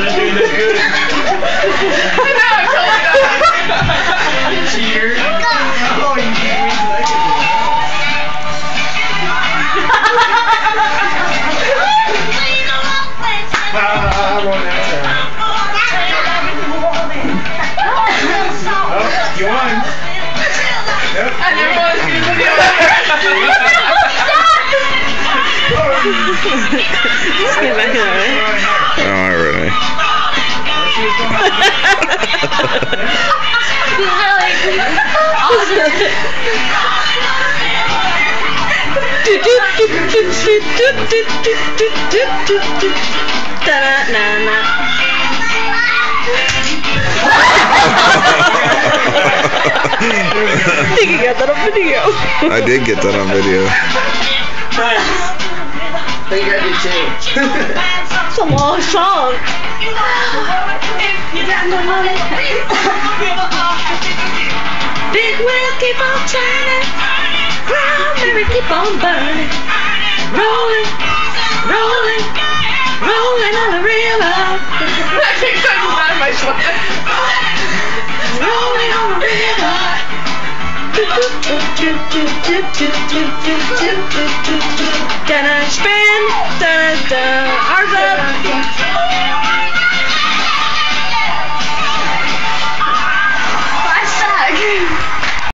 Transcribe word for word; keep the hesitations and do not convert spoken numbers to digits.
doing this good. I know, I totally know. Cheater. Oh, you beat me so I can do it. Ah, I won that time. Oh, you won. Nope. I never want to see the video. Just get back in there. Alright, Renee. I think you got that on video. I did get that on video. I think I did too. It's a long song. Big wheel keep on turning, round baby keep on burning, rolling, rolling, rolling on the river. I think that's not my shoulder. Rolling on the river. Gonna spin, dun dun.